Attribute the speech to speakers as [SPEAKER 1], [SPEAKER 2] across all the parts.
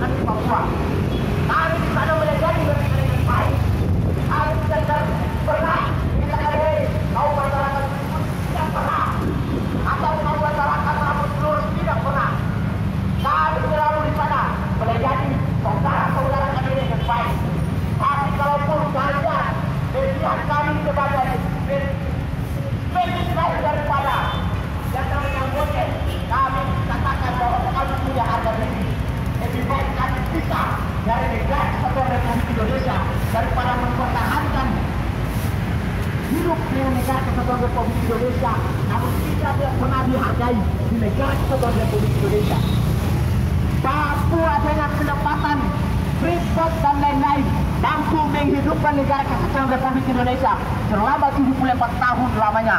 [SPEAKER 1] masyarakat di Papua. Kami di sana melayani mereka dengan baik. Kami tidak pernah melayani kaum masyarakat ribut, tidak pernah. Atau kaum masyarakat rambut lurus, tidak pernah. Kami selalu di sana melayani saudara-saudara kami dengan baik. Tapi kalaupun kalian melihat kami sebagai spesies daripada yang namanya monyet, kami katakan bahwa kami punya harga diri. Lebih baik kami pisah dari negara Kesatuan Republik Indonesia daripada mempertahankan hidup dengan negara Kesatuan Republik Indonesia, namun kita tidak pernah dihargai di negara Kesatuan Republik Indonesia. Papua dengan pendapatan Freeport dan lain-lain mampu menghidupkan negara Kesatuan Republik Indonesia selama 74 tahun lamanya.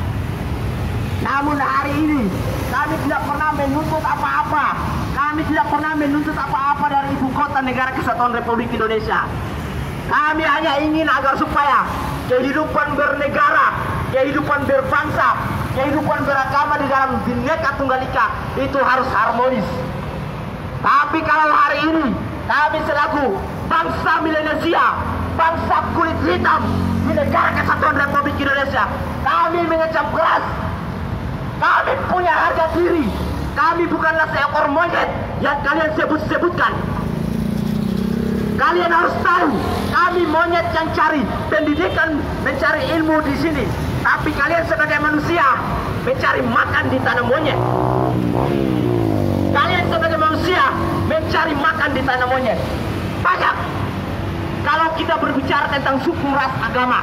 [SPEAKER 1] Namun hari ini kami tidak pernah menuntut apa-apa. Kami tidak pernah menuntut apa-apa dari ibu kota negara Kesatuan Republik Indonesia. Kami hanya ingin agar supaya kehidupan bernegara, kehidupan berbangsa, kehidupan beragama di dalam Bhinneka Tunggal Ika itu harus harmonis. Tapi kalau hari ini kami selaku bangsa Melanesia, bangsa kulit hitam di negara Kesatuan Republik Indonesia, kami mengecam keras. Kami punya harga diri. Kami bukanlah seekor monyet yang kalian sebut-sebutkan. Kalian harus tahu, kami monyet yang cari pendidikan, mencari ilmu di sini. Tapi kalian sebagai manusia mencari makan di tanah monyet. Kalian sebagai manusia mencari makan di tanah monyet. Banyak. Kalau kita berbicara tentang suku, ras, agama,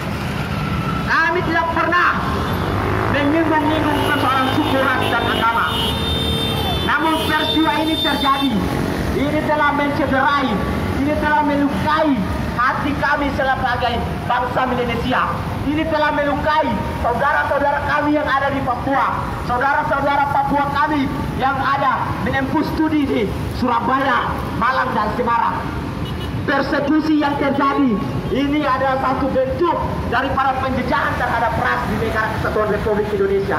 [SPEAKER 1] kami tidak pernah menyinggung-nyinggung persoalan suku, ras, dan agama. Namun peristiwa ini terjadi. Ini telah mencederai, ini telah melukai hati kami sebagai bangsa Melanesia. Ini telah melukai saudara-saudara kami yang ada di Papua, saudara-saudara Papua kami yang ada menempuh studi di Surabaya, Malang, dan Semarang. Persekusi yang terjadi ini adalah satu bentuk daripada penjajahan terhadap ras di negara Kesatuan Republik Indonesia.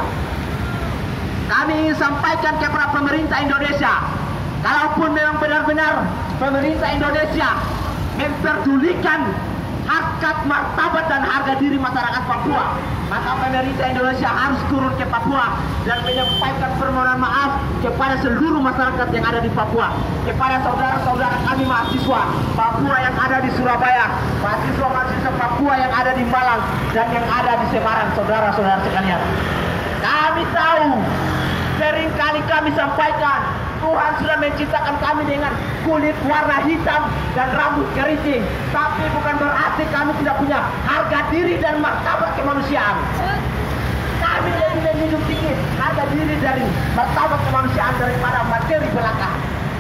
[SPEAKER 1] Kami ingin sampaikan kepada pemerintah Indonesia, kalaupun memang benar-benar pemerintah Indonesia memperdulikan harkat, martabat, dan harga diri masyarakat Papua, maka pemerintah Indonesia harus turun ke Papua dan menyampaikan permohonan maaf kepada seluruh masyarakat yang ada di Papua, kepada saudara-saudara kami mahasiswa Papua yang ada di Surabaya, mahasiswa-mahasiswa Papua yang ada di Malang, dan yang ada di Semarang, saudara-saudara sekalian. Kami tahu, seringkali kami sampaikan, Tuhan sudah menciptakan kami dengan kulit warna hitam dan rambut keriting. Tapi bukan berarti kami tidak punya harga diri dan martabat kemanusiaan. Kami lebih menhidup sedikit harga diri dari martabat kemanusiaan daripada materi belaka.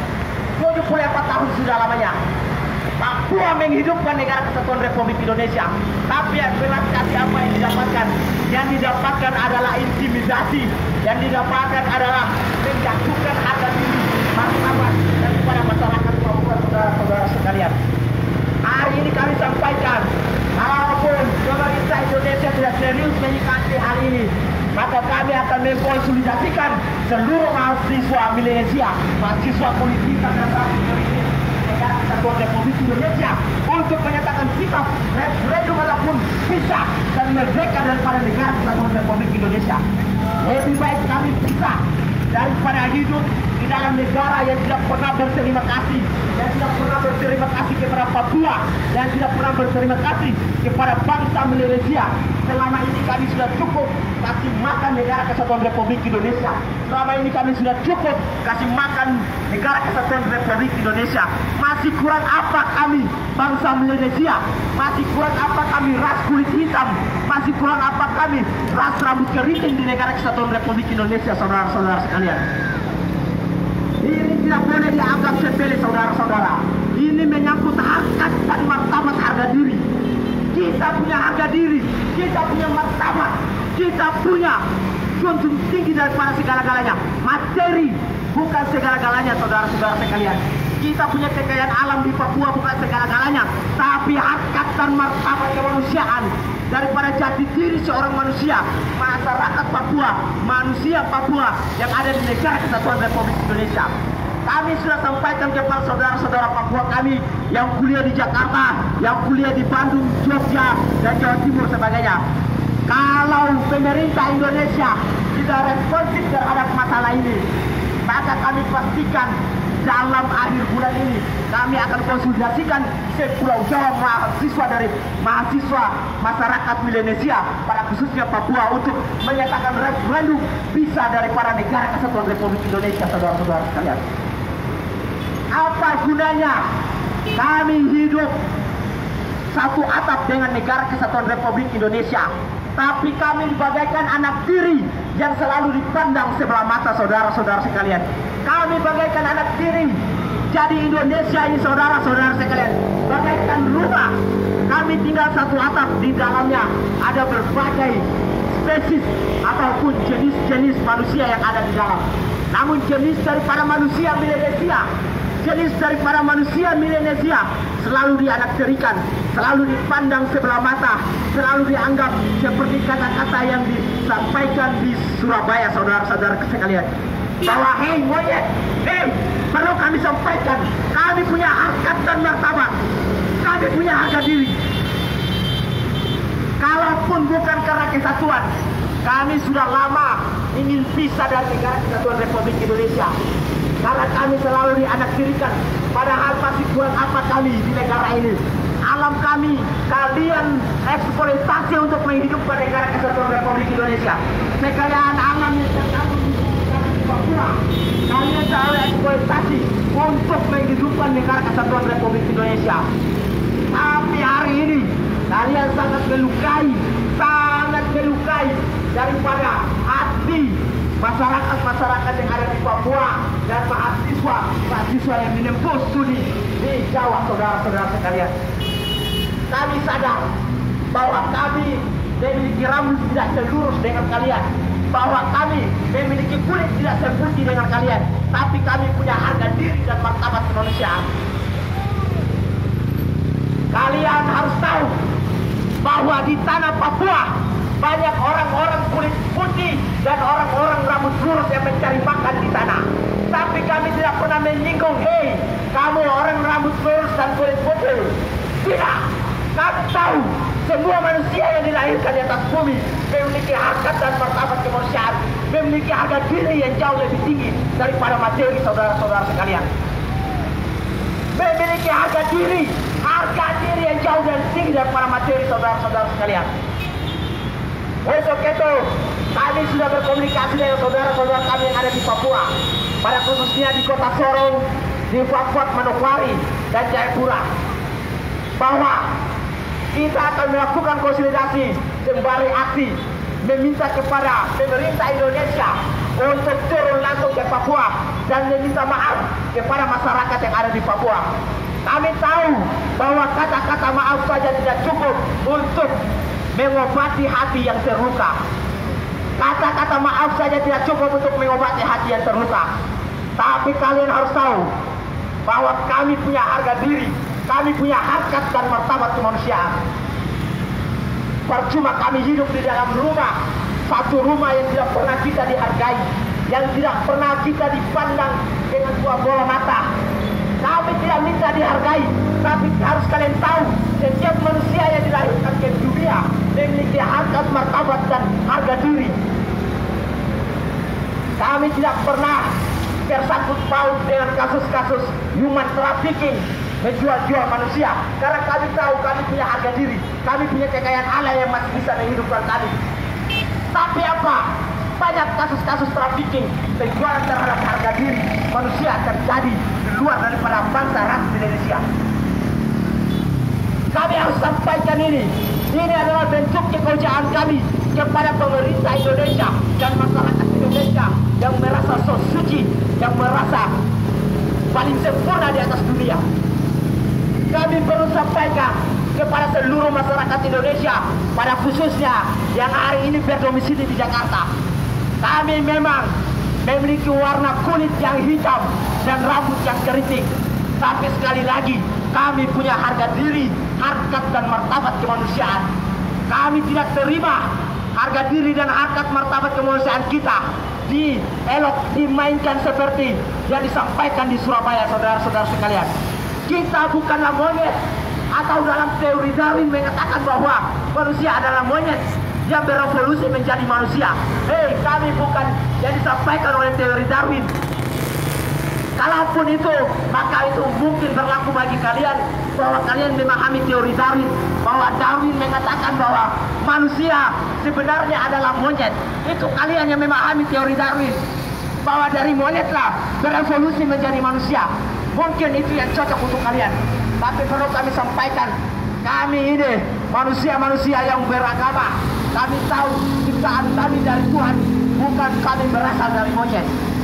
[SPEAKER 1] 74 tahun sudah lamanya Papua menghidupkan negara Kesatuan Republik Indonesia. Tapi yang belas kasih apa yang didapatkan? Yang didapatkan adalah intimidasi. Yang didapatkan adalah menjatuhkan harga diri, martabat daripada masyarakat Papua, saudara-saudara sekalian. Hari ini kami sampaikan, walaupun pemerintah Indonesia tidak serius menyikapi hal ini, maka kami akan mengkonsolidasikan seluruh mahasiswa Melanesia, mahasiswa politik dan negara Kesatuan Republik Indonesia untuk menyatakan sikap referendum ataupun pisah dan merdeka daripada negara Kesatuan Republik Indonesia. Lebih baik kami pisah daripada hidup di dalam negara yang tidak pernah berterima kasih, yang tidak pernah berterima kasih kepada Papua, dan tidak pernah berterima kasih kepada bangsa Melanesia. Selama ini kami sudah cukup kasih makan negara Kesatuan Republik Indonesia. Selama ini kami sudah cukup kasih makan negara Kesatuan Republik Indonesia. Masih kurang apa kami bangsa Melanesia? Masih kurang apa kami ras kulit hitam? Masih kurang apa kami ras rambut keriting di negara Kesatuan Republik Indonesia, saudara-saudara sekalian? Ini tidak boleh dianggap sepele, saudara-saudara. Ini menyangkut harkat dan martabat harga diri. Kita punya harga diri, kita punya martabat, kita punya junjung tinggi daripada segala-galanya. Materi bukan segala-galanya, saudara-saudara sekalian. Kita punya kekayaan alam di Papua bukan segala-galanya, tapi harkat dan martabat kemanusiaan daripada jati diri seorang manusia, masyarakat Papua, manusia Papua yang ada di negara Kesatuan Republik Indonesia. Kami sudah sampaikan kepada saudara-saudara Papua kami yang kuliah di Jakarta, yang kuliah di Bandung, Jogja, dan Jawa Timur sebagainya. Kalau pemerintah Indonesia tidak responsif terhadap masalah ini, maka kami pastikan dalam akhir bulan ini kami akan konsultasikan sepulau Jawa mahasiswa masyarakat Melanesia, pada khususnya Papua, untuk menyatakan referendum bisa daripada negara kesatuan Republik Indonesia, saudara-saudara sekalian. Apa gunanya kami hidup satu atap dengan negara kesatuan Republik Indonesia, tapi kami bagaikan anak tiri yang selalu dipandang sebelah mata, saudara-saudara sekalian. Kami bagaikan anak tiri. Jadi Indonesia ini, saudara-saudara sekalian, bagaikan rumah. Kami tinggal satu atap, di dalamnya ada berbagai spesies ataupun jenis-jenis manusia yang ada di dalam. Namun jenis daripada manusia Melanesia selalu dianaktirikan, selalu dipandang sebelah mata, selalu dianggap seperti kata-kata yang disampaikan di Surabaya, saudara-saudara sekalian, bahwa hei monyet, hei, perlu kami sampaikan, kami punya harkat dan martabat, kami punya harga diri. Kalaupun bukan karena kesatuan, kami sudah lama ingin pisah dari negara kesatuan Republik Indonesia, karena kami selalu dianaktirikan, padahal masih kurang apa kami di negara ini. Alam kami, kalian eksploitasi untuk menghidupkan negara kesatuan Republik Indonesia. Kekayaan alam yang terkandung di Papua, kalian selalu eksploitasi untuk menghidupkan negara kesatuan Republik Indonesia. Tapi hari ini kalian sangat melukai daripada hati masyarakat yang ada di Papua dan mahasiswa yang menempuh studi di Jawa, saudara-saudara sekalian. Kami sadar bahwa kami memiliki rambut tidak selurus dengan kalian, bahwa kami memiliki kulit tidak seputih dengan kalian, tapi kami punya harga diri dan martabat kemanusiaan. Kalian harus tahu bahwa di tanah Papua banyak orang-orang kulit putih dan orang-orang rambut lurus yang mencari makan di sana. Tapi kami tidak pernah menyinggung, hei, kamu orang rambut lurus dan kulit putih. Tidak. Kami tahu semua manusia yang dilahirkan di atas bumi memiliki harkat dan martabat kemanusiaan, memiliki harga diri yang jauh lebih tinggi daripada materi, saudara-saudara sekalian. Memiliki harga diri yang jauh dan tinggi daripada materi, saudara-saudara sekalian. Untuk itu, kami sudah berkomunikasi dengan saudara-saudara kami yang ada di Papua, pada khususnya di Kota Sorong, di Papua, Manokwari, dan Jayapura, bahwa kita akan melakukan konsolidasi sembari aksi meminta kepada pemerintah Indonesia untuk turun langsung ke Papua dan meminta maaf kepada masyarakat yang ada di Papua. Kami tahu bahwa kata-kata maaf saja tidak cukup untuk mengobati hati yang terluka. Kata-kata maaf saja tidak cukup untuk mengobati hati yang terluka. Tapi kalian harus tahu bahwa kami punya harga diri, kami punya harkat dan martabat kemanusiaan. Percuma kami hidup di dalam rumah, satu rumah yang tidak pernah kita dihargai, yang tidak pernah kita dipandang dengan dua bola mata. Kami tidak minta dihargai, tapi harus kalian tahu, setiap manusia yang dilahirkan ke dunia memiliki harkat, martabat, dan harga diri. Kami tidak pernah tersangkut paut dengan kasus-kasus human trafficking, menjual-jual manusia, karena kami tahu kami punya harga diri, kami punya kekayaan Allah yang masih bisa menghidupkan kami. Tapi apa? Banyak kasus-kasus trafficking, penjualan terhadap harga diri manusia terjadi di luar daripada bangsa ras Indonesia. Kami harus sampaikan ini. Ini adalah bentuk kekejaman kami kepada pemerintah Indonesia dan masyarakat Indonesia yang merasa so suci, yang merasa paling sempurna di atas dunia. Kami perlu sampaikan kepada seluruh masyarakat Indonesia, pada khususnya yang hari ini berdomisili di Jakarta. Kami memang memiliki warna kulit yang hitam dan rambut yang keriting. Tapi sekali lagi, kami punya harga diri, harkat dan martabat kemanusiaan. Kami tidak terima harga diri dan harkat martabat kemanusiaan kita dimainkan seperti yang disampaikan di Surabaya, saudara-saudara sekalian. Kita bukanlah monyet, atau dalam teori Darwin mengatakan bahwa manusia adalah monyet yang berevolusi menjadi manusia. Kami bukan yang disampaikan oleh teori Darwin. Kalaupun itu, maka itu mungkin berlaku bagi kalian bahwa kalian memahami teori Darwin, bahwa Darwin mengatakan bahwa manusia sebenarnya adalah monyet. Itu kalian yang memahami teori Darwin, bahwa dari monyetlah berevolusi menjadi manusia. Mungkin itu yang cocok untuk kalian. Tapi perlu kami sampaikan, kami ini manusia-manusia yang beragama. Kami tahu ciptaan kami dari Tuhan, bukan kami berasal dari monyet.